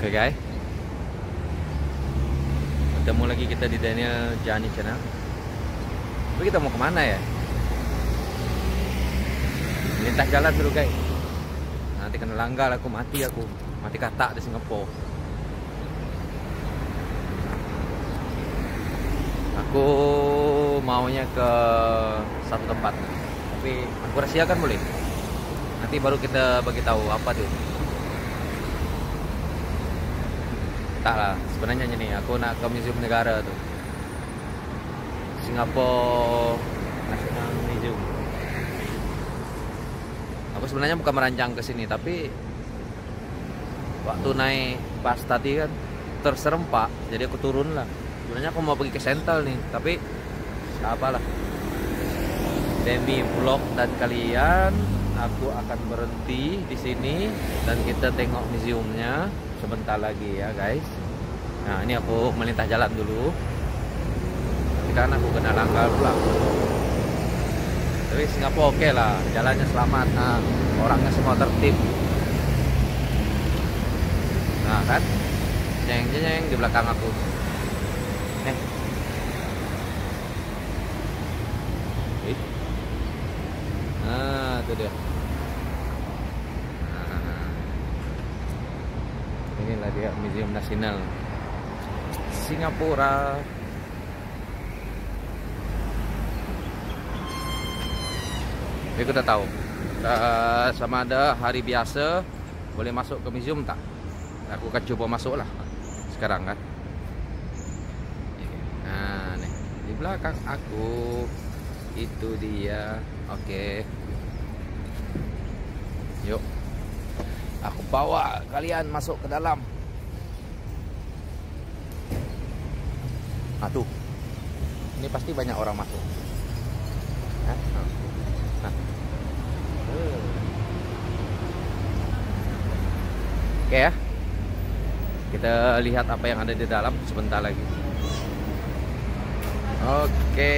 Oke guys, ketemu lagi kita di Daniel Jani Channel. Tapi kita mau kemana ya? Lintas jalan dulu guys. Nanti kena langgar aku mati katak di Singapura. Aku maunya ke satu tempat, tapi aku rahasiakan boleh. Nanti baru kita bagi tahu apa tuh. Tak lah, sebenarnya nih aku nak ke Museum Negara tuh, Singapore National Museum. Aku sebenarnya bukan merancang ke sini, tapi waktu naik bus tadi kan terserempak, jadi aku turun lah. Sebenarnya aku mau pergi ke Sentul nih, tapi apalah. Demi vlog dan kalian, aku akan berhenti di sini dan kita tengok museumnya sebentar lagi ya guys. Nah ini aku melintas jalan dulu, tapi karena aku kena langgar pulang. Tapi Singapura oke lah, jalannya selamat, nah, orangnya semua tertib. Nah kan, jeng di belakang aku. Nah itu dia. Inilah dia Museum Nasional Singapura. Jadi kita tahu sama ada hari biasa boleh masuk ke museum tak? Aku akan coba masuk lah sekarang kan. Nah nih di belakang aku itu dia. Oke. Yuk. Aku bawa kalian masuk ke dalam. Nah tuh, ini pasti banyak orang masuk. Nah. Oke ya, kita lihat apa yang ada di dalam sebentar lagi. Oke.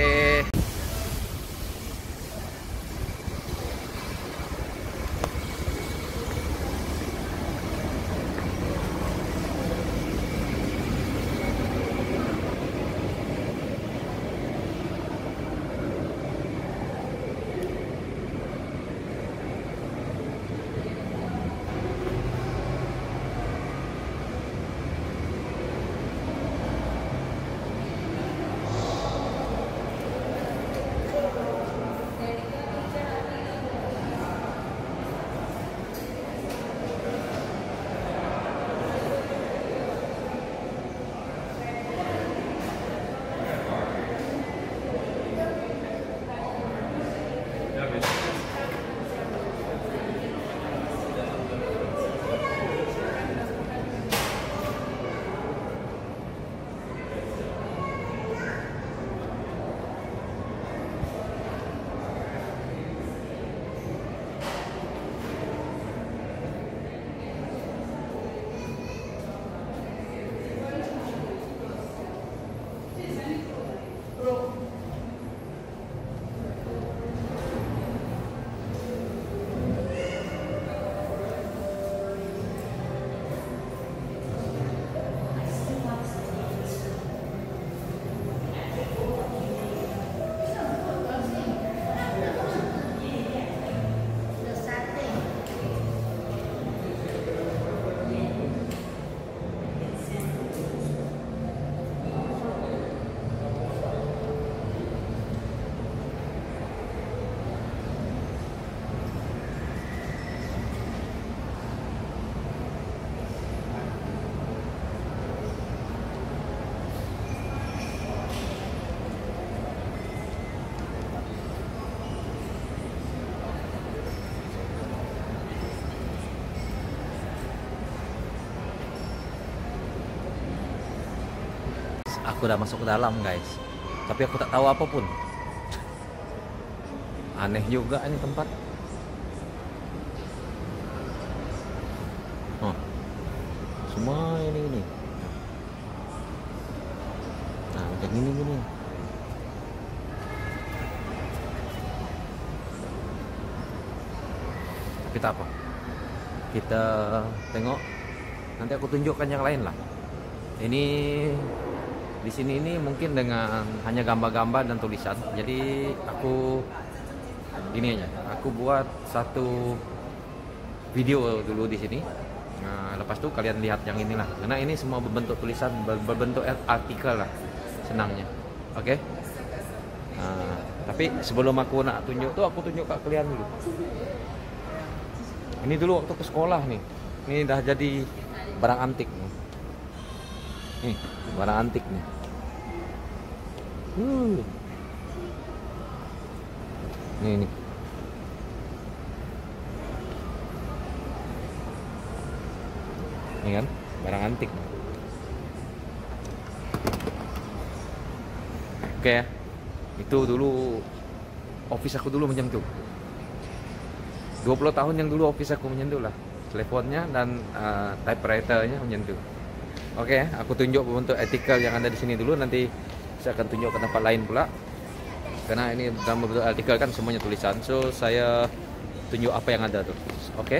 Aku udah masuk ke dalam guys, tapi aku tak tahu apapun. Aneh juga ini tempat. Semua ini. Nah macam gini. Kita apa? Kita tengok Nanti aku tunjukkan yang lain lah. Ini di sini ini mungkin dengan hanya gambar-gambar dan tulisan. Jadi aku ini aja. Aku buat satu video dulu di sini. Nah, lepas itu kalian lihat yang inilah. Karena ini semua berbentuk tulisan, berbentuk artikel lah. Senangnya. Oke? Nah, tapi sebelum aku nak tunjuk tuh, aku tunjuk ke kalian dulu. Ini dulu waktu ke sekolah nih. Ini dah jadi barang antik nih. Nih, barang antik nih. Nih. Ini kan, barang antik. Oke ya. Itu dulu office aku dulu macam tuh. 20 tahun yang dulu office aku macam tuh lah. Teleponnya dan typewriter-nya macam tuh. Oke, aku tunjuk bentuk artikel yang ada di sini dulu, nanti saya akan tunjuk ke tempat lain pula. Karena ini dalam bentuk artikel kan semuanya tulisan. So, saya tunjuk apa yang ada tuh. Oke.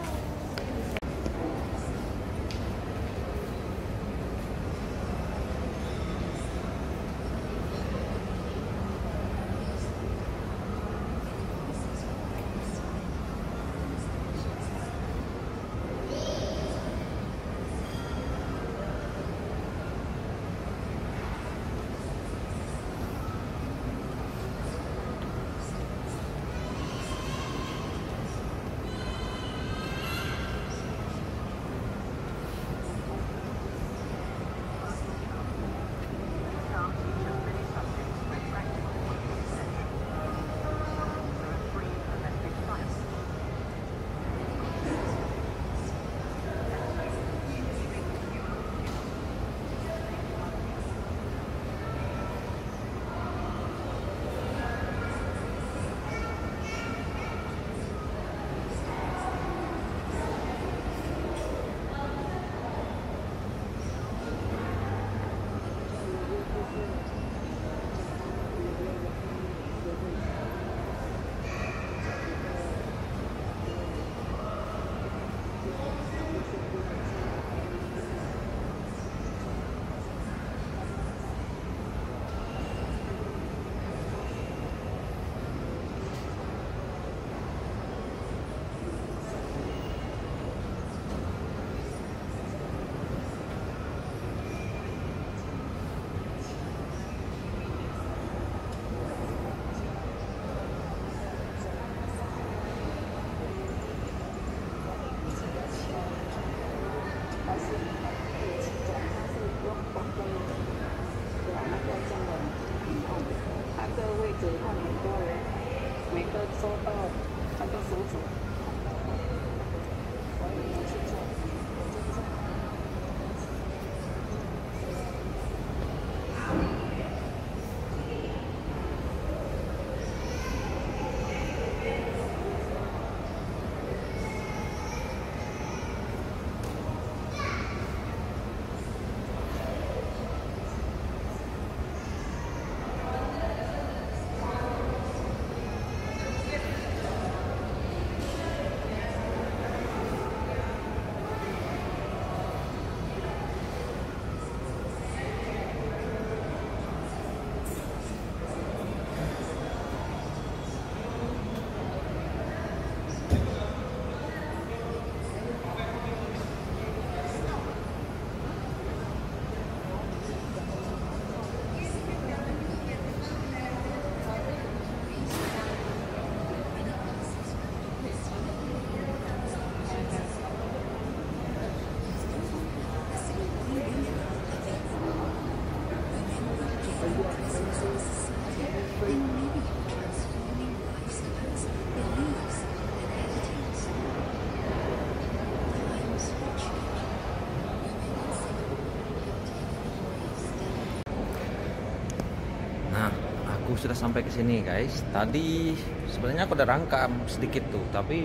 Sudah sampai ke sini guys. Tadi sebenarnya aku udah rangkam sedikit tuh, tapi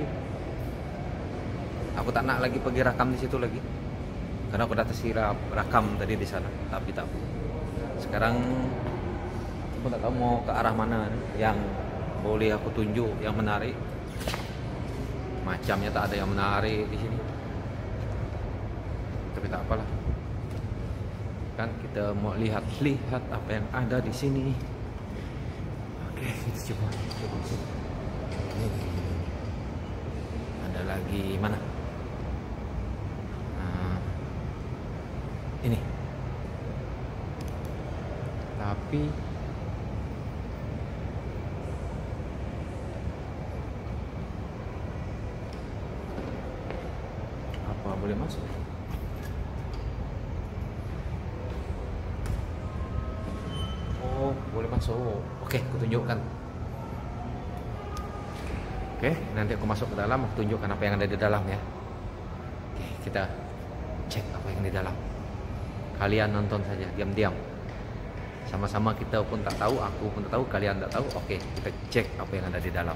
aku tak nak lagi pergi rakam di situ lagi karena aku udah tersirat rakam tadi di sana. Tapi tak, sekarang aku tak tahu mau ke arah mana yang boleh aku tunjuk yang menarik. Macamnya tak ada yang menarik di sini. tak apalah. Kan kita mau lihat-lihat apa yang ada di sini. Oke, kita coba. Ada lagi mana? Nah, ini. Tapi apa boleh masuk? Oh, boleh masuk. Oke, aku tunjukkan. Oke, nanti aku masuk ke dalam, aku tunjukkan apa yang ada di dalam ya. Oke, kita cek apa yang di dalam. Kalian nonton saja, diam-diam. Sama-sama kita pun tak tahu, aku pun tak tahu, kalian tak tahu. Oke, kita cek apa yang ada di dalam.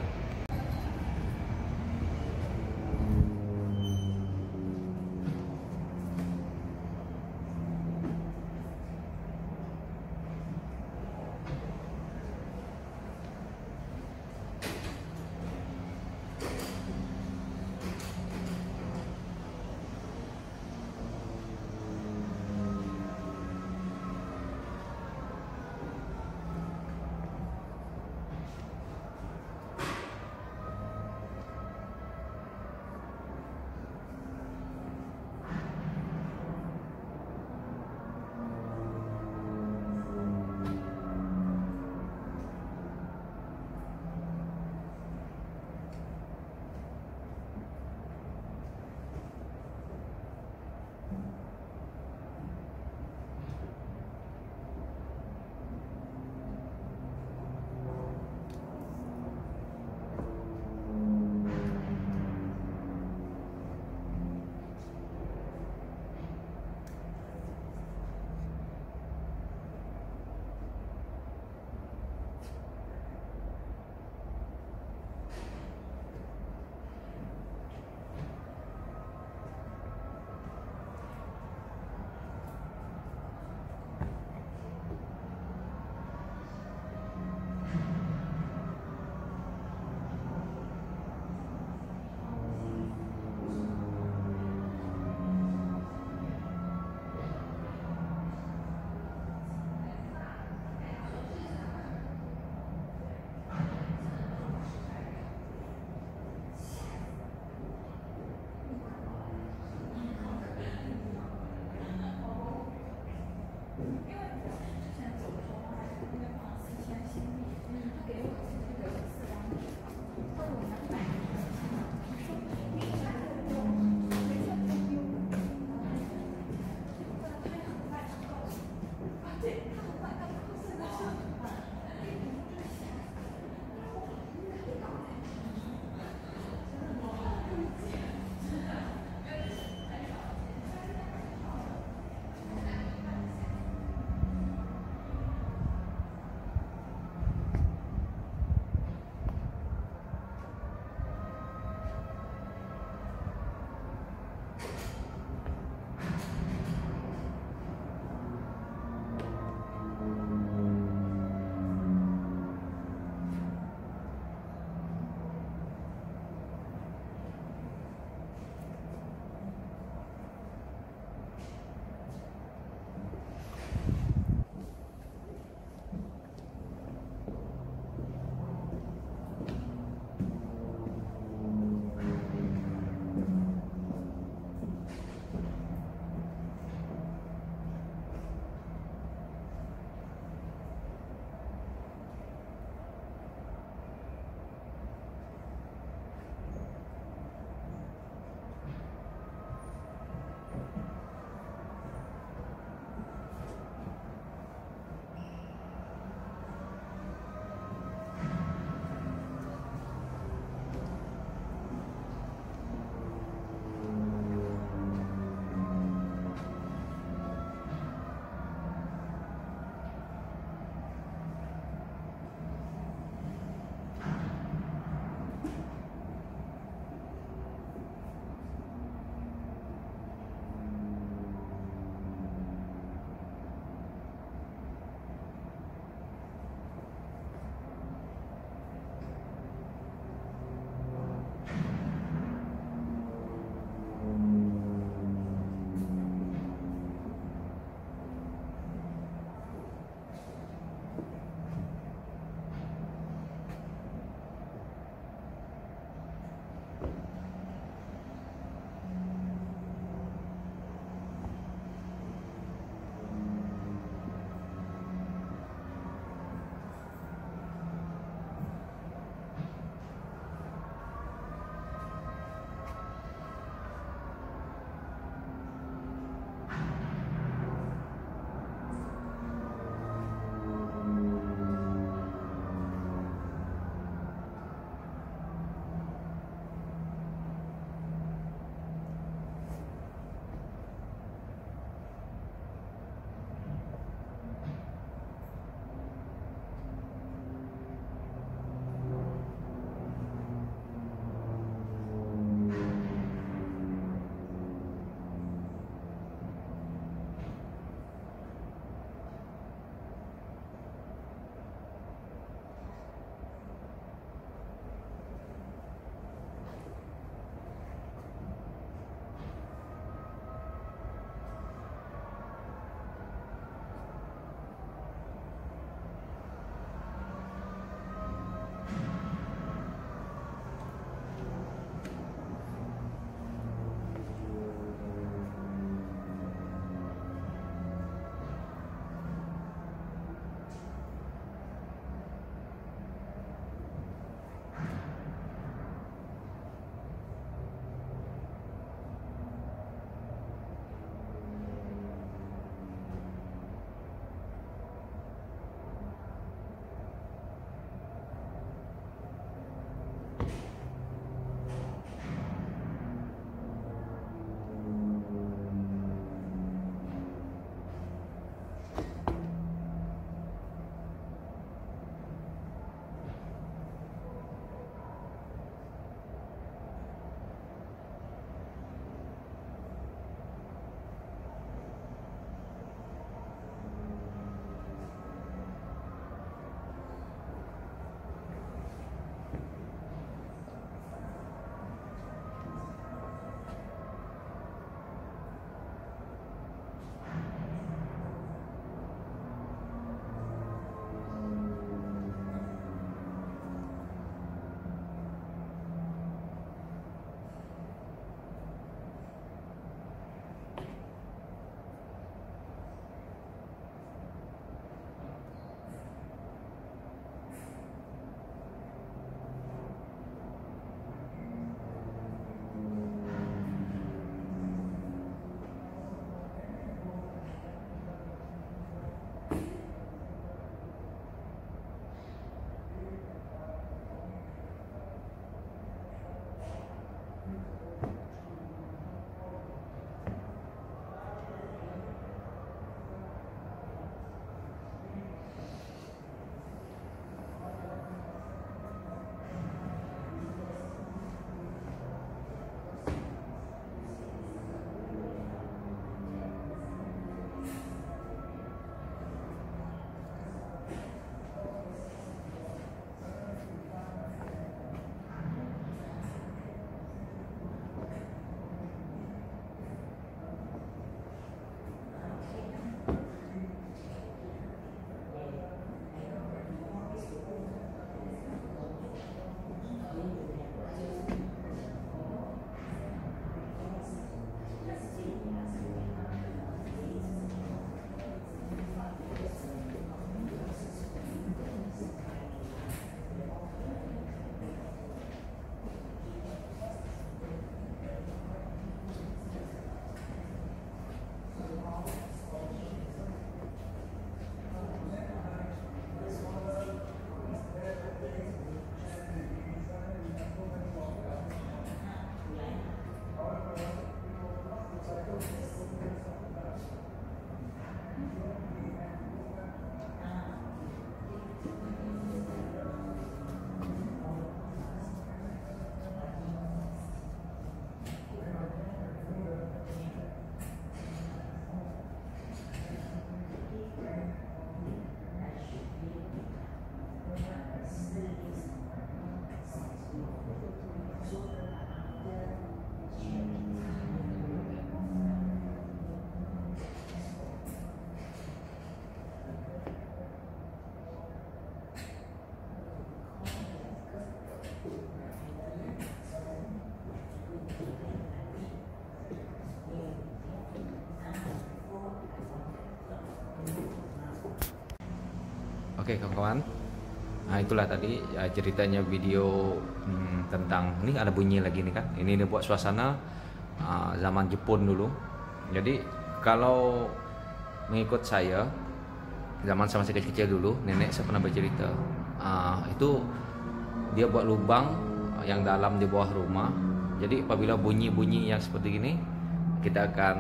Oke kawan-kawan, nah itulah tadi ya, ceritanya video tentang ini ada bunyi lagi nih kan. Ini buat suasana zaman Jepun dulu. Jadi kalau mengikut saya zaman saya masih kecil-kecil dulu, nenek saya pernah bercerita itu dia buat lubang yang dalam di bawah rumah. Jadi apabila bunyi-bunyi yang seperti ini, kita akan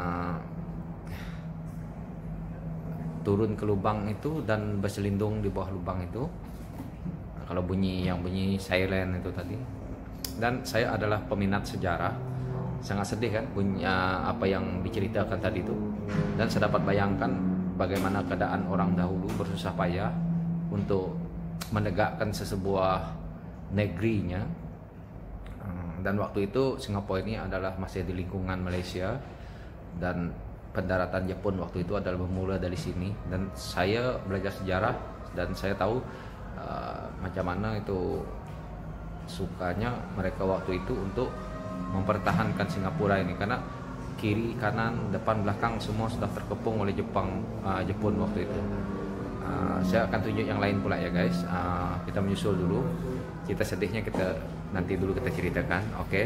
turun ke lubang itu dan berselindung di bawah lubang itu. Kalau bunyi siren itu tadi. Dan saya adalah peminat sejarah, sangat sedih kan bunyi apa yang diceritakan tadi itu. Dan saya dapat bayangkan bagaimana keadaan orang dahulu bersusah payah untuk menegakkan sesebuah negerinya. Dan waktu itu Singapura ini adalah masih di lingkungan Malaysia, dan pendaratan Jepun waktu itu adalah bermula dari sini. Dan saya belajar sejarah dan saya tahu macam mana itu sukanya mereka waktu itu untuk mempertahankan Singapura ini, karena kiri, kanan, depan, belakang semua sudah terkepung oleh Jepun waktu itu. Saya akan tunjuk yang lain pula ya guys. Kita menyusul dulu. Cerita sedihnya nanti dulu kita ceritakan, oke?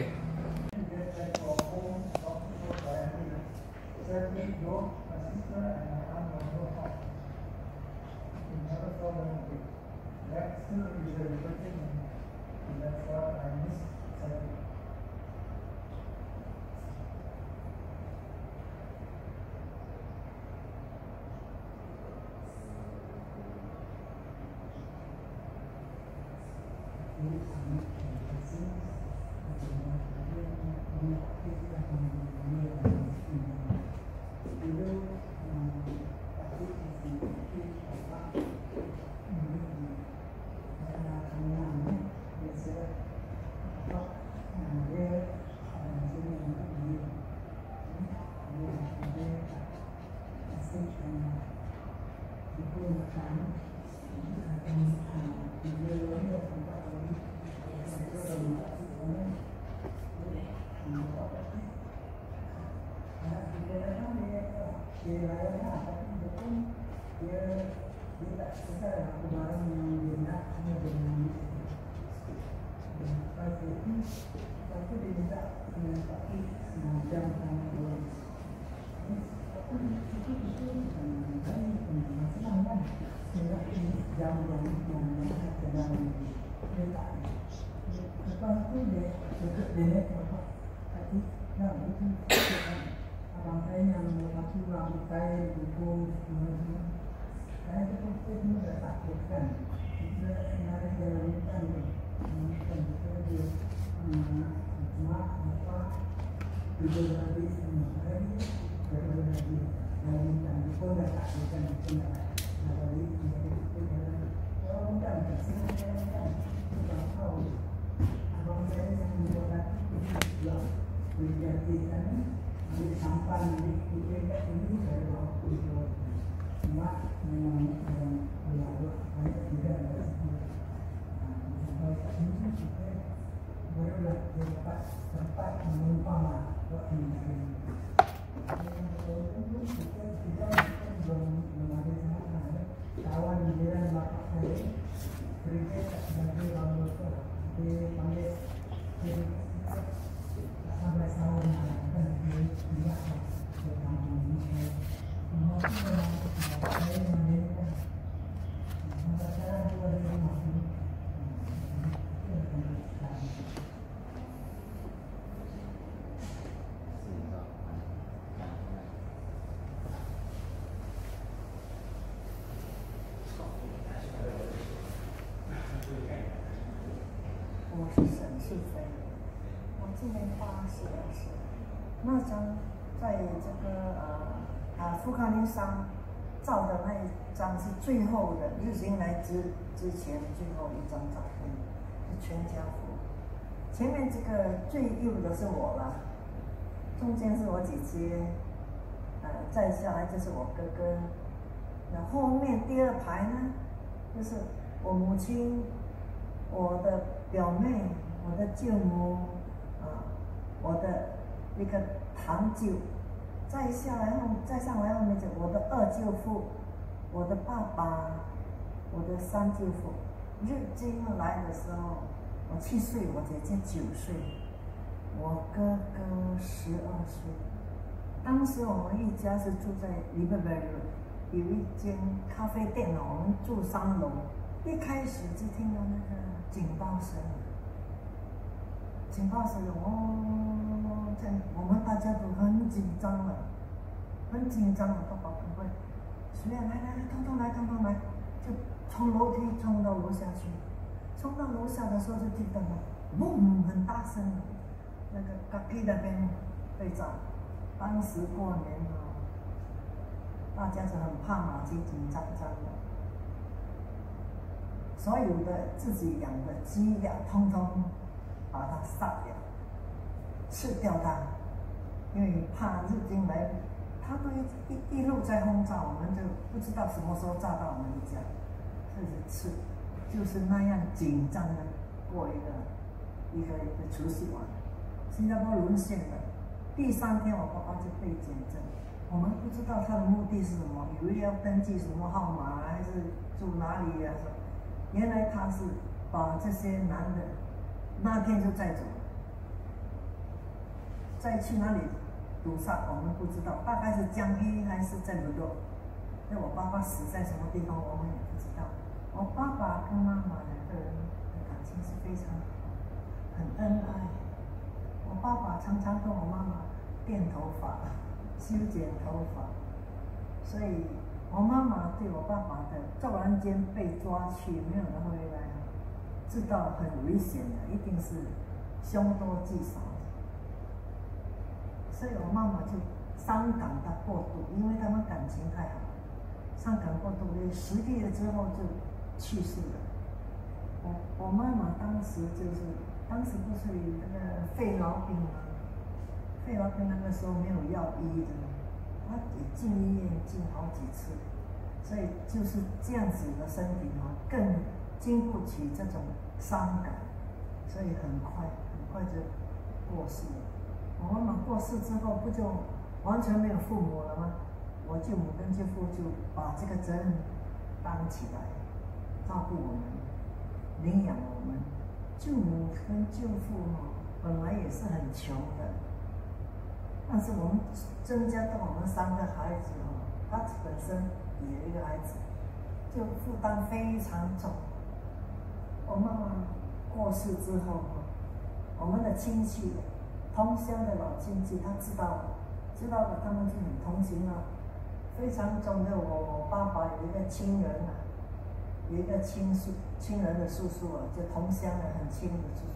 Abang saya yang lelaki rambut saya dukung semua. Saya terpaksa dah takut kan. Kita ada jalankan kita dia mak apa juga lagi semua lagi terus lagi jalankan pun dah takutkan kita lagi kita jalan. Kalau bukan sini jalankan kita tahu abang saya yang membuat itu menjadikan sampan di kita ini saya bawa itu cuma memang banyak tidak ada sampai ini kita barulah dapat tempat menumpang buat ini kita belum ada sana kawan jiran bapak saya kerja sebagai orang lokal dia panggil sampai tahun akan tidak bertambah ini. Saya mendengar masalah dua rumah ini. 我是沈庆飞，我今年80了。那张在这个富康宁山照的那一张是最后的日军来之前最后一张照片，是全家福。前面这个最右的是我了，中间是我姐姐，再下来就是我哥哥，那后面第二排呢，就是我母亲。 我的表妹，我的舅母，我的那个堂舅，再上来后面就我的二舅父，我的爸爸， 我的三舅父，日军来的时候，我7岁，我姐姐9岁，我哥哥12岁。当时我们一家是住在 Liverpool， 有一间咖啡店哦，我们住3楼。一开始就听到那个警报声，警报声哦，这我们大家都很紧张了，很紧张了。爸爸赶快，谁呀？来，通通来，就从楼梯冲到楼下去。冲到楼下的时候就听到了，嗡，很大声，那个隔壁那边被炸。当时过年哦，大家就很怕嘛，紧紧张张的。所有的自己养的鸡呀，通通把它杀掉，吃掉它，因为怕日军来，他都一路在轰炸，我们就不知道什么时候炸到我们家，所以吃，就是那样紧张的过一个除夕晚。新加坡沦陷了，第3天我爸爸就被检证，我们不知道他的目的是什么，以为要登记什么号码还是住哪里呀？原来他是把这些男的那天就载走了，再去哪里毒杀我们不知道，大概是江黑还是在鲁多。那我爸爸死在什么地方我们也不知道。我爸爸跟妈妈2个人的感情是非常好，很恩爱。我爸爸常常跟我妈妈电头发、修剪头发，所以我妈妈对我爸爸的突然间被抓去，没有人回来，知道很危险的，一定是凶多吉少的。所以我妈妈就伤感到过度，因为他们感情太好，伤感过度，10个月之后就去世了。我妈妈当时不是有那个肺痨病吗？肺痨病那个时候没有药医的。他也进医院进好几次，所以就是这样子的身体更经不起这种伤感，所以很快就过世了。我妈妈过世之后，不就完全没有父母了吗？我舅母跟舅父就把这个责任担起来，照顾我们，领养我们。舅母跟舅父本来也是很穷的。但是我们增加到我们3个孩子他本身也有一个孩子，就负担非常重。我妈妈过世之后我们的亲戚，同乡的老亲戚，他知道了，他们就很同情啊，非常重的。我爸爸有一个亲人有一个亲人的叔叔就同乡的很亲的叔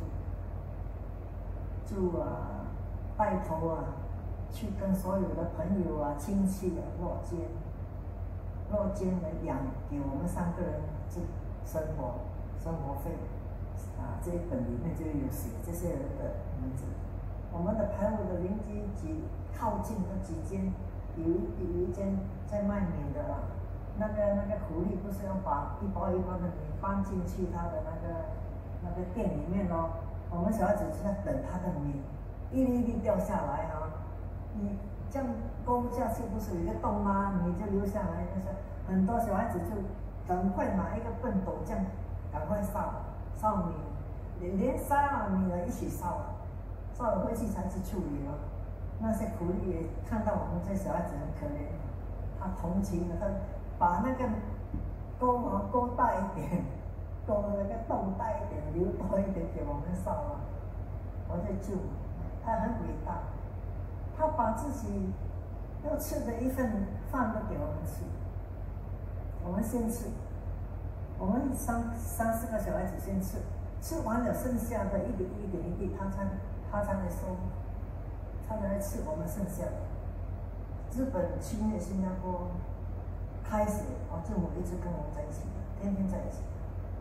叔，就带头去跟所有的朋友亲戚落肩来养给我们3个人生活费这一本里面就有写这些人的名字。我们的排舞的邻居靠近的几间，有一间在卖米的那个狐狸不是要把一包一包的米搬进去他的那个店里面我们小孩子就在等他的米一粒一粒掉下来你这样勾下去不是有一个洞吗？米就流下来，很多小孩子就赶快拿一个畚斗这样赶快烧米，连杀了米一起烧了回去才去处理那些苦力也看到我们这小孩子很可怜，他同情他把那个勾大一点，勾那个洞大一点，留多一点给我们烧我在救他很伟大。他把自己要吃的一份饭都给我们吃，我们先吃，我们3、4个小孩子先吃完了剩下的一点一滴，他才来收，他才来吃我们剩下的。日本侵略新加坡开始，我舅母一直跟我们在一起，天天在一起。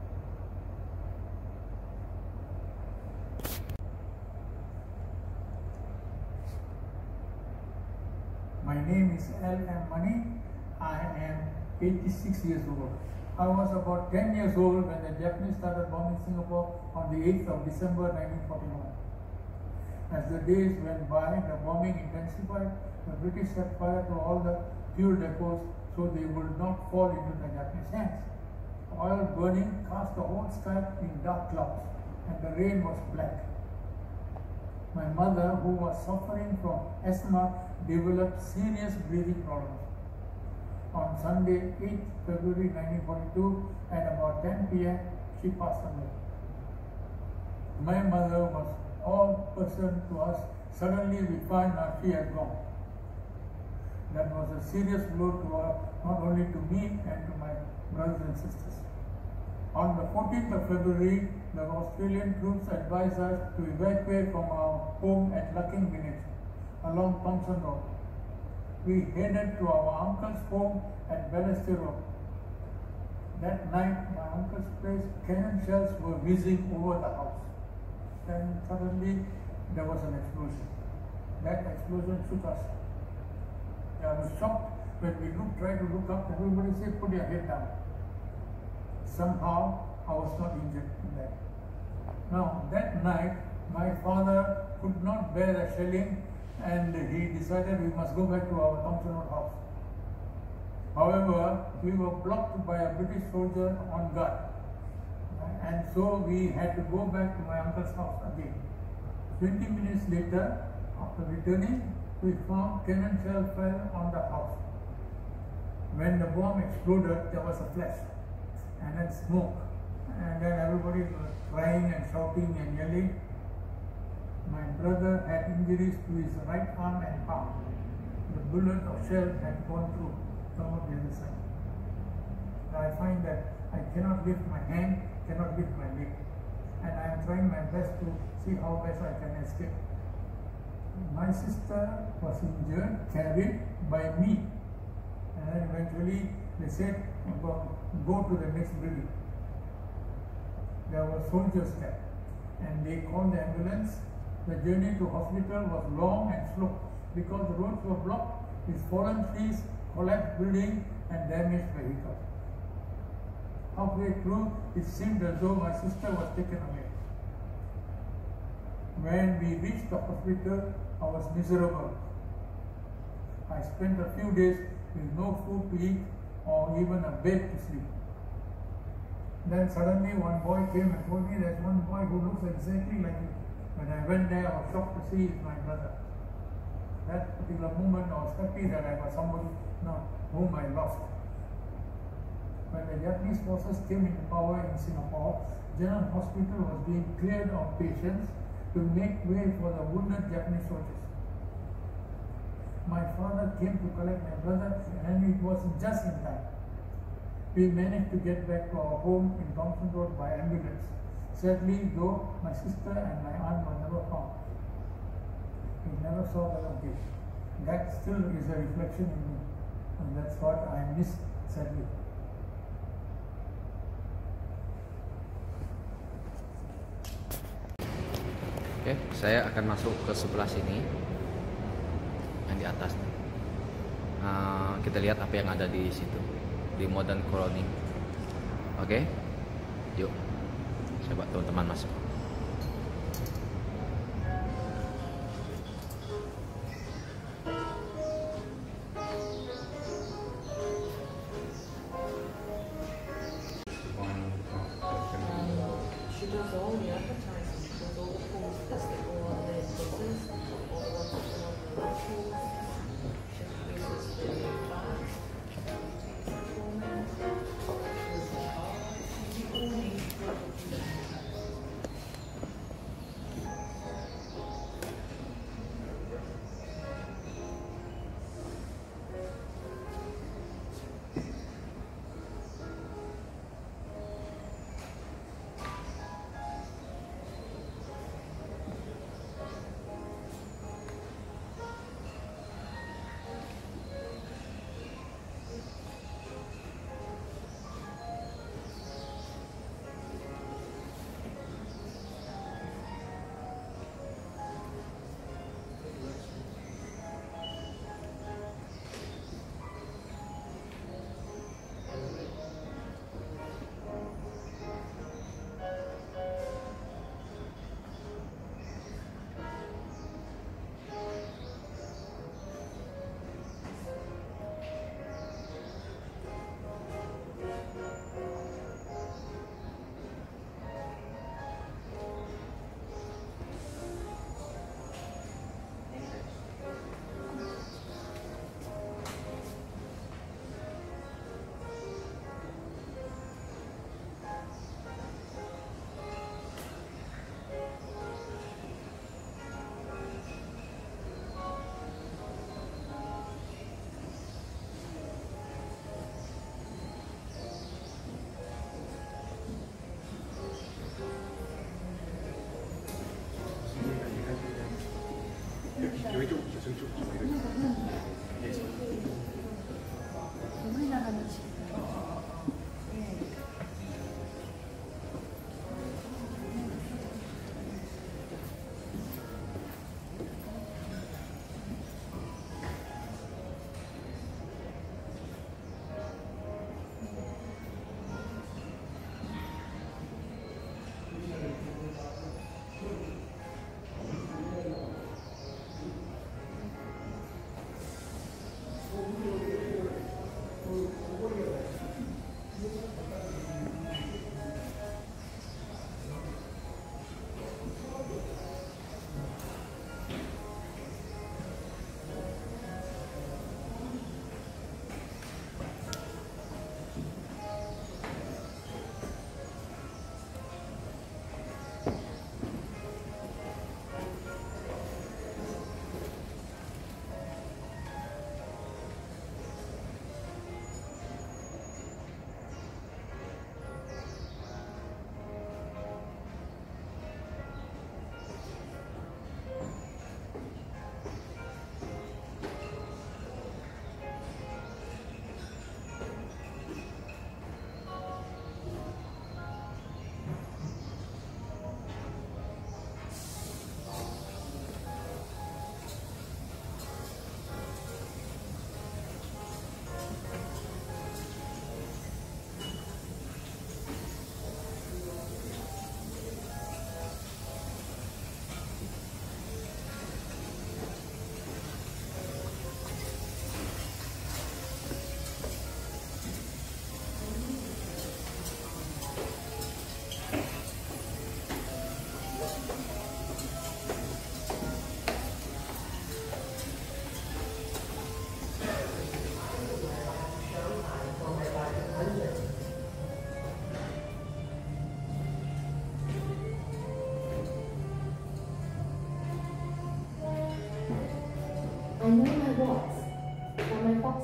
My name is L.M. Mani. I am 86 years old. I was about 10 years old when the Japanese started bombing Singapore on the 8th of December 1941. As the days went by, the bombing intensified. The British set fire to all the fuel depots so they would not fall into the Japanese hands. Oil burning cast the whole sky in dark clouds, and the rain was black. My mother, who was suffering from asthma, developed serious breathing problems. On Sunday, 8th February 1942, at about 10 p.m., she passed away. My mother was all person to us. Suddenly we find that she had gone. That was a serious blow to her, not only to me and to my brothers and sisters. On the 14th of February, the Australian troops advised us to evacuate from our home at Lucking Village along Thompson Road. We headed to our uncle's home at Balestier Road. That night, my uncle's place, cannon shells were whizzing over the house. Then suddenly, there was an explosion. That explosion shook us. I was shocked when we tried to look up. Everybody said, "Put your head down." Somehow, I was not injured in that. Now, that night, my father could not bear the shelling, and he decided we must go back to our Thompson Road house. However, we were blocked by a British soldier on guard, and so we had to go back to my uncle's house again. 20 minutes later, after returning, we found cannon shell fell on the house. When the bomb exploded, there was a flash and then smoke, and then everybody was crying and shouting and yelling. My brother had injuries to his right arm and palm. The bullet or shell had gone through some of the other side. I find that I cannot lift my hand, cannot lift my leg, and I am trying my best to see how best I can escape. My sister was injured, carried by me, and then eventually they said, go to the next building. There were soldiers there, and they called the ambulance. The journey to hospital was long and slow because the roads were blocked with fallen trees, collapsed buildings, and damaged vehicles. Halfway through, it seemed as though my sister was taken away. When we reached the hospital, I was miserable. I spent a few days with no food to eat or even a bed to sleep. Then suddenly one boy came and told me there's one boy who looks exactly like me. When I went there, I was shocked to see it's my brother. That particular moment, I was happy that I was somebody whom I lost. When the Japanese forces came into power in Singapore, General Hospital was being cleared of patients to make way for the wounded Japanese soldiers. My father came to collect my brother, and it was just in time. We managed to get back to our home in Thompson Road by ambulance. Sadly, though, my sister and my aunt were never found. We never saw them again. That still is a reflection in me, and that's what I miss sadly. Oke, saya akan masuk ke sebelah sini, yang di atas nih. Kita lihat apa yang ada di situ, di Modern Colony. Oke, yuk, saya buat teman-teman masuk.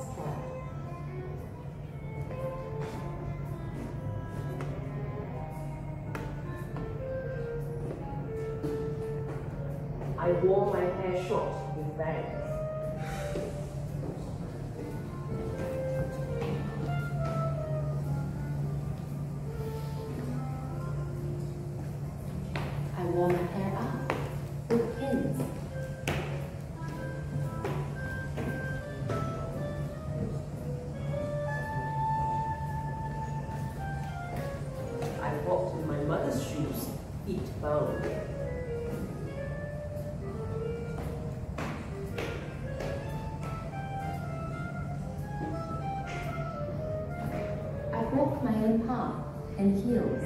cat. I wore my hair short with bangs. I wore my hair up with pins. I walked in my mother's shoes, feet bound. I walked my own path and heels.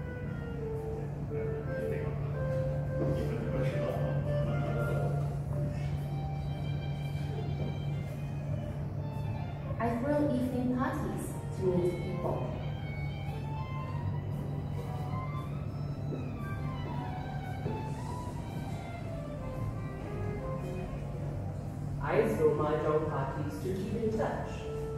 I throw evening parties to meet people. I throw mahjong parties to keep in touch.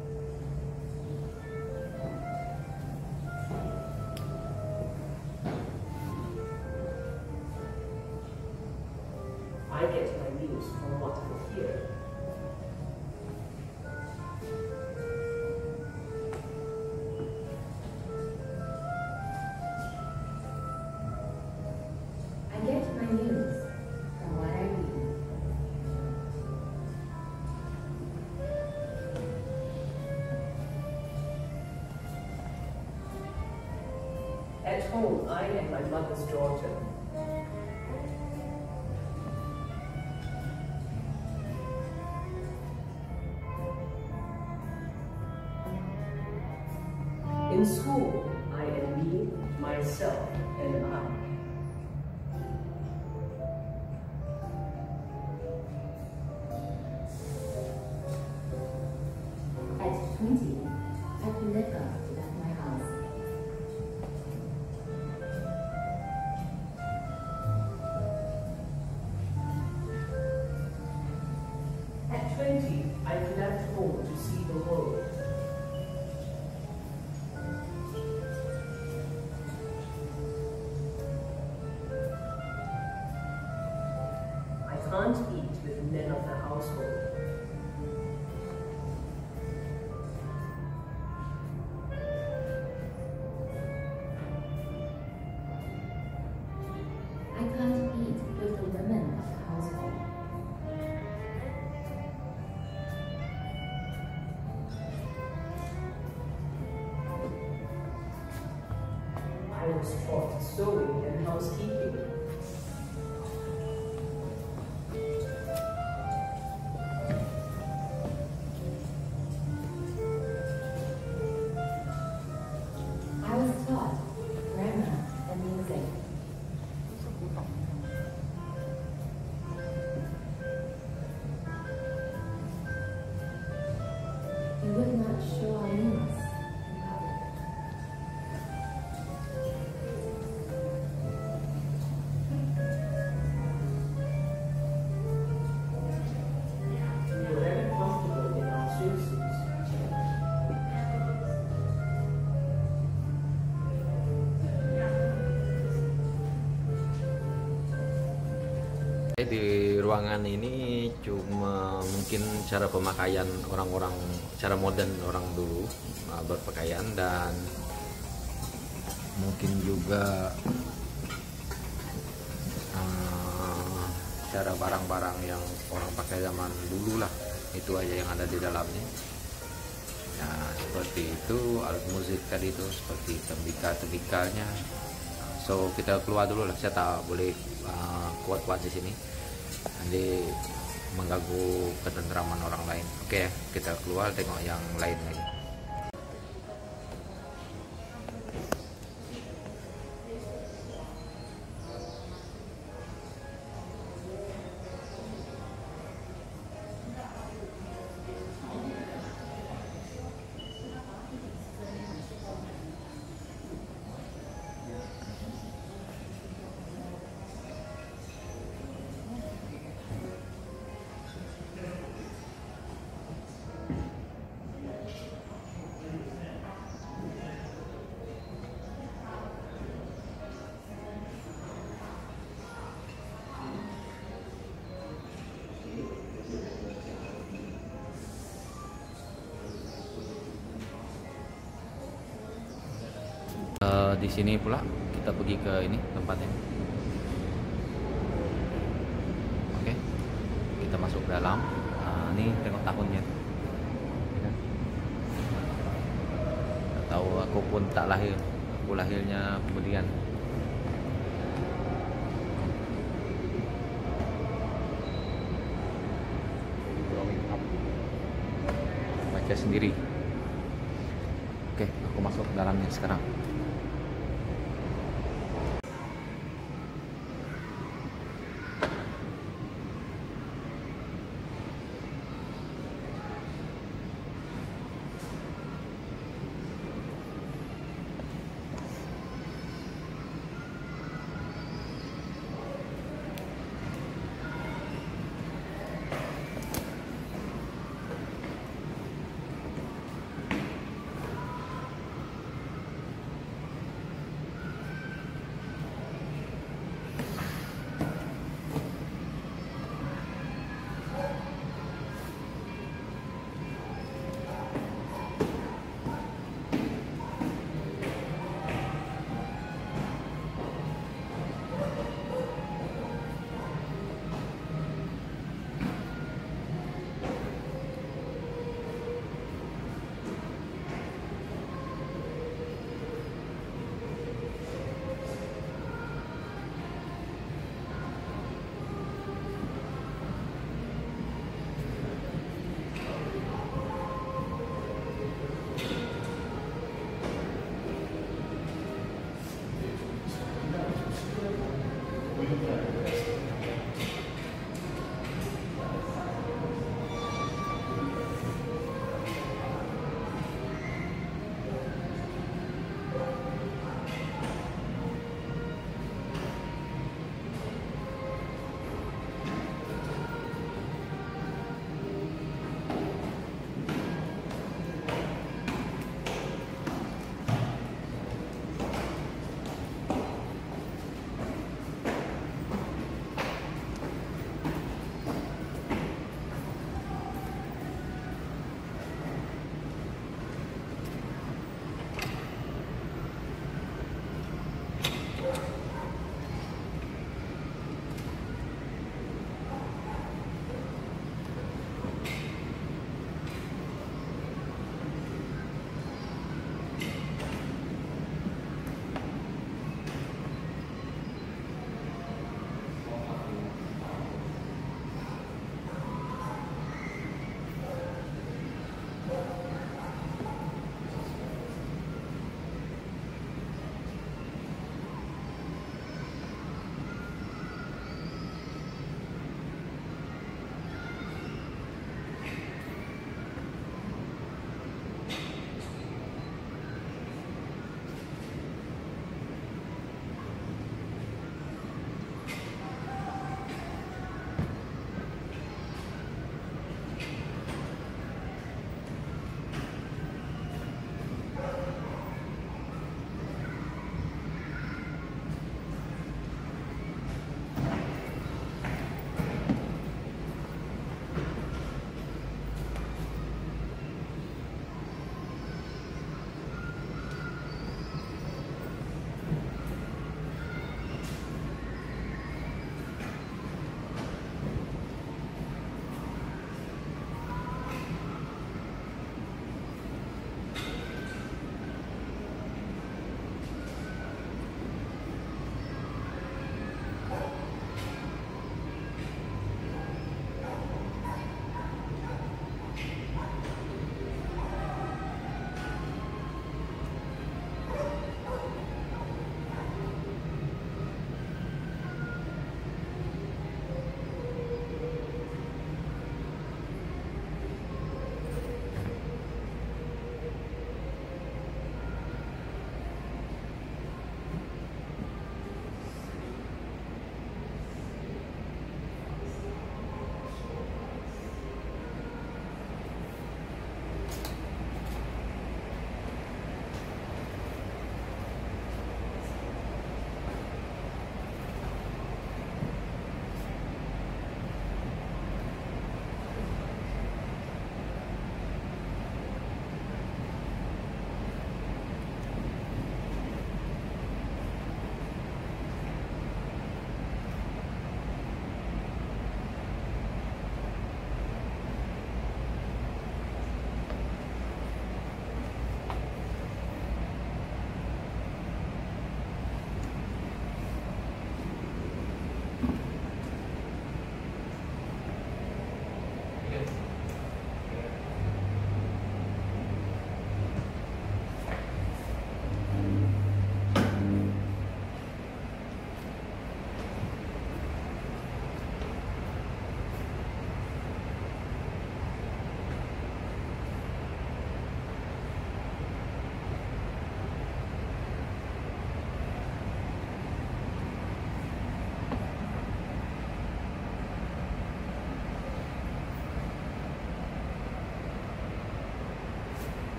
I get my news from what I hear. I get my news from what I read. At home, I am my mother's daughter. In school, I am me, myself, and I. At 20, I can never left my house. At 20, I left home to see the world. I can't eat with men of the household. I can't eat with the women of the household. I was taught sewing and housekeeping. I was taught grammar and music. We would not show our names in public. We were very comfortable in our swimsuits. Di ruangan ini cuma mungkin cara pemakaian orang-orang, cara modern orang dulu berpakaian, dan mungkin juga cara barang-barang yang orang pakai zaman dulu lah, itu aja yang ada di dalamnya. Nah, seperti itu alat musik tadi itu, seperti tembika-tembikanya. So kita keluar dulu lah, saya tak boleh kuat-kuat di sini, nanti mengganggu ketentraman orang lain. Oke ya, kita keluar tengok yang lain lagi. Di sini pula kita pergi ke ini tempatnya. Oke, kita masuk ke dalam. Nah, ini tengok tahunnya. Nggak tahu, aku pun tak lahir. Aku lahirnya kemudian. Baca sendiri. Oke, aku masuk ke dalamnya sekarang.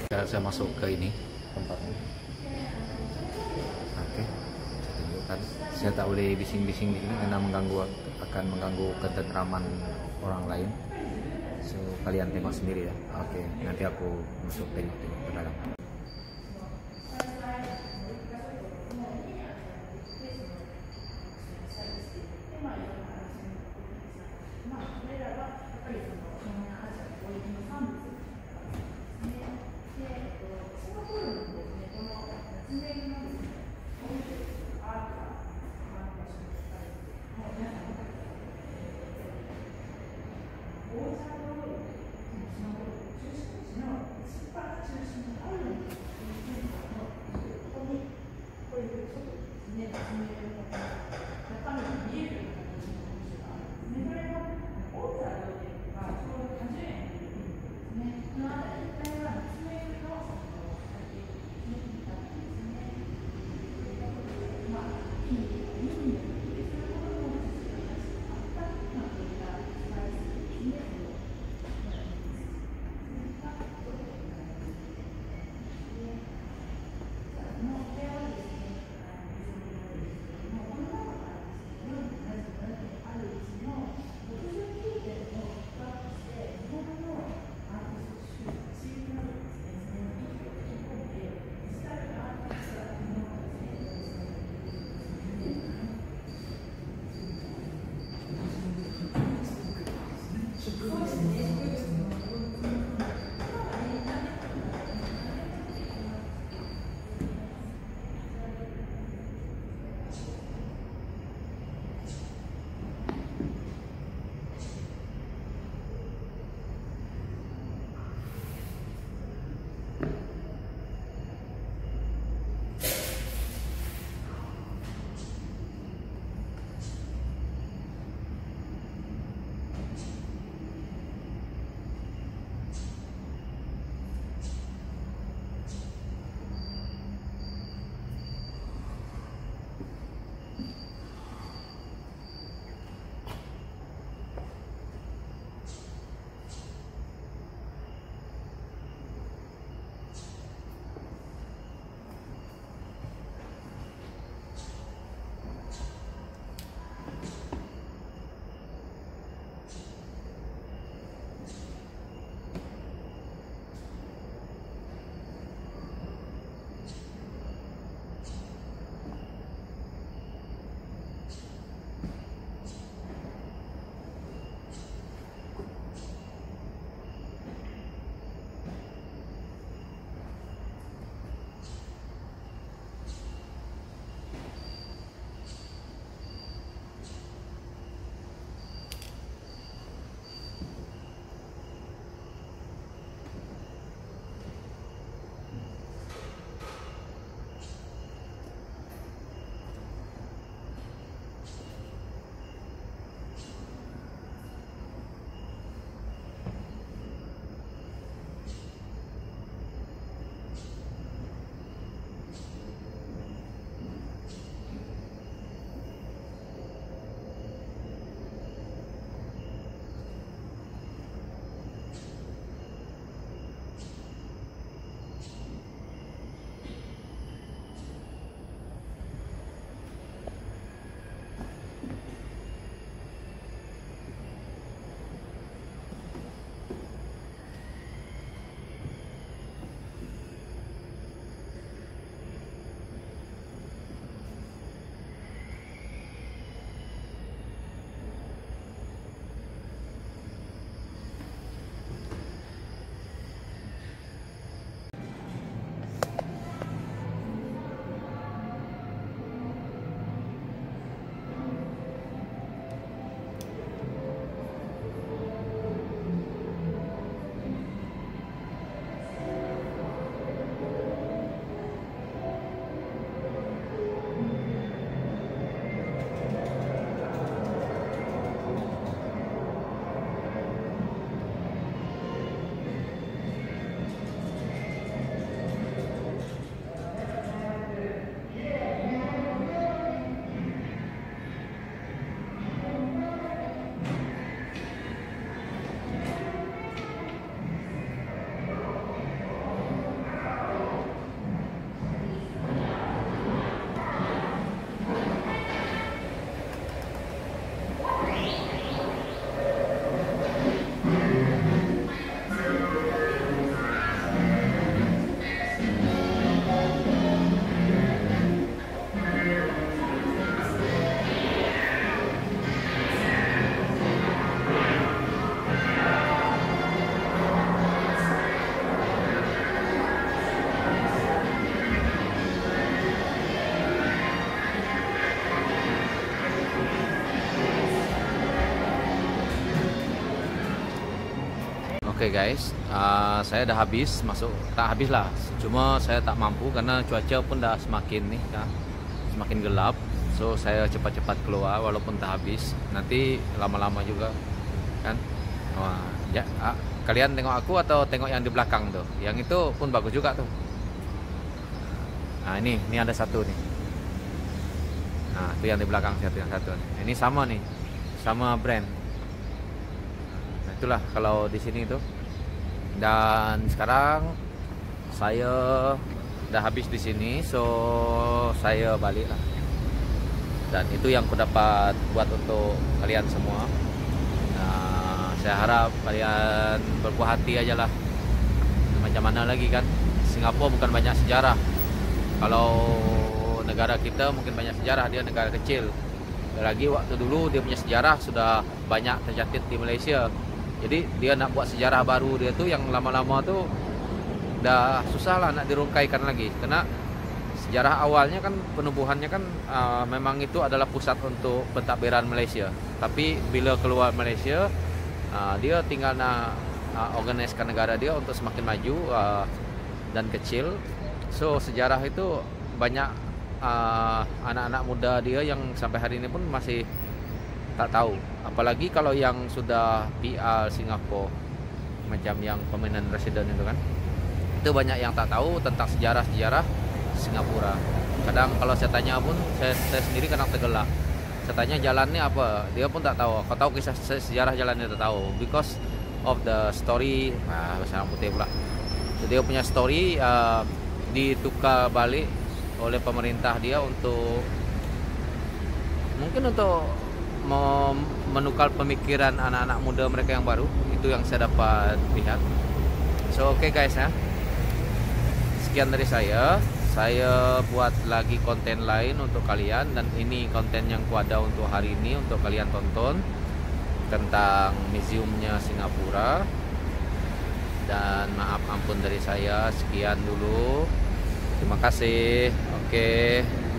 Saya masuk ke ini tempatnya. Oke, saya tunjukkan. Saya tak boleh bising-bising di sini karena akan mengganggu ketentraman orang lain. So kalian tengok sendiri ya. Oke, nanti aku masuk tengok-tengok ke dalam. Oke guys, saya udah habis masuk, tak habis lah, cuma saya tak mampu karena cuaca pun dah semakin nih ya, semakin gelap. So saya cepat-cepat keluar walaupun tak habis, nanti lama-lama juga kan. Wah, ya, kalian tengok aku atau tengok yang di belakang tuh, yang itu pun bagus juga tuh. Nah ini ada satu nih. Nah itu yang di belakang yang satu. Ini sama nih, sama brand. Itulah kalau di sini itu. Dan sekarang saya udah habis di sini, so saya balik lah. Dan itu yang aku dapat buat untuk kalian semua. Nah, saya harap kalian berpuas hati aja lah. Macam mana lagi kan, Singapura bukan banyak sejarah. Kalau negara kita mungkin banyak sejarah, dia negara kecil. Lagi waktu dulu dia punya sejarah sudah banyak tercatat di Malaysia. Jadi dia nak buat sejarah baru dia tuh yang lama-lama tuh udah susah lah nak dirungkaikan lagi. Karena sejarah awalnya kan penubuhannya kan memang itu adalah pusat untuk pentadbiran Malaysia. Tapi bila keluar Malaysia, dia tinggal nak organiskan negara dia untuk semakin maju dan kecil. So sejarah itu banyak anak-anak muda dia yang sampai hari ini pun masih tak tahu. Apalagi kalau yang sudah PR Singapura, macam yang permanent resident itu kan, itu banyak yang tak tahu tentang sejarah-sejarah Singapura. Kadang kalau saya tanya pun, saya sendiri kadang tergelak. Saya tanya jalannya apa, dia pun tak tahu. Kau tahu kisah sejarah jalannya, tak tahu, because of the story. Bahasa orang putih pula. So, dia punya story ditukar balik oleh pemerintah dia untuk mungkin untuk menukar pemikiran anak-anak muda mereka yang baru. Itu yang saya dapat lihat. So oke guys ya, sekian dari saya buat lagi konten lain untuk kalian. Dan ini konten yang kuada untuk hari ini untuk kalian tonton tentang museumnya Singapura. Dan maaf ampun dari saya, sekian dulu, terima kasih. Oke.